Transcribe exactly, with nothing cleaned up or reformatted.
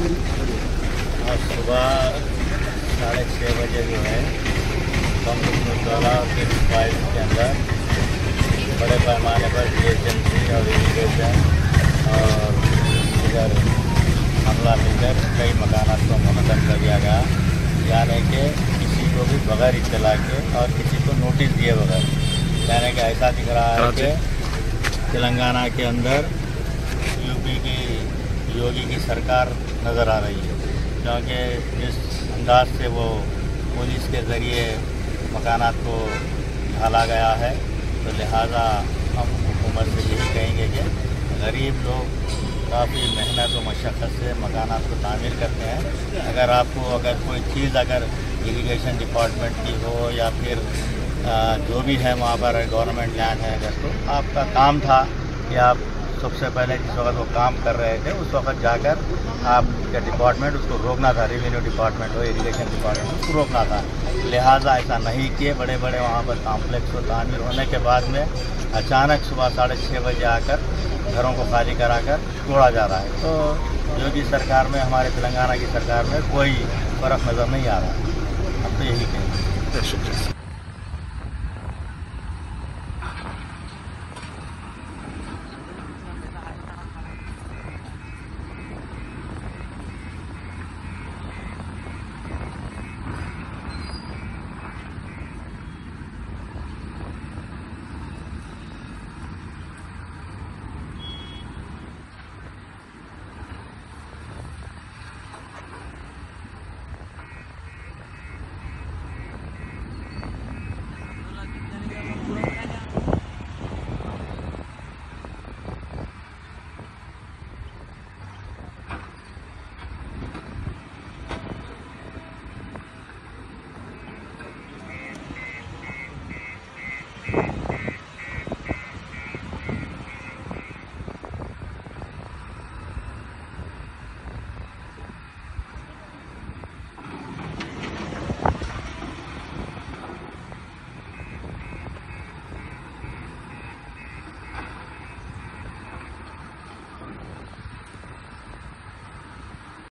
आज सुबह साढ़े छः बजे जो है कमला के फाइल के अंदर बड़े पैमाने पर बी एच एम सी और इरीगेशन और इधर हमला मिलकर कई मकानात को मुनहदम कर दिया गया, यानी कि किसी को भी बगैर इत्तला के और किसी को नोटिस दिए बगैर। यानी कि ऐसा दिख रहा है कि तेलंगाना के अंदर यूपी की योगी की सरकार नज़र आ रही है, क्योंकि जिस अंदाज से वो पुलिस के ज़रिए मकानात को ढाला गया है, तो लिहाजा हम हुकूमत से यही कहेंगे कि गरीब लोग काफ़ी मेहनत और मशक्क़त से मकानात को तामीर करते हैं। अगर आपको अगर कोई चीज़ अगर इरीगेशन डिपार्टमेंट की हो या फिर जो भी है वहाँ पर गवर्नमेंट लैंड है, अगर तो आपका काम था कि आप सबसे पहले जिस वक्त वो काम कर रहे थे उस वक्त जाकर आपका डिपार्टमेंट उसको रोकना था, रेवेन्यू डिपार्टमेंट हो, इरीगेशन डिपार्टमेंट उसको रोकना था। लिहाजा ऐसा नहीं किए, बड़े बड़े वहाँ पर कॉम्प्लेक्स को तामीर होने के बाद में अचानक सुबह साढ़े छः बजे आकर घरों को खाली कराकर तोड़ा जा रहा है। तो योगी सरकार में, हमारे तेलंगाना की सरकार में कोई फ़र्क नज़र नहीं आ रहा। अब तो यही कहेंगे।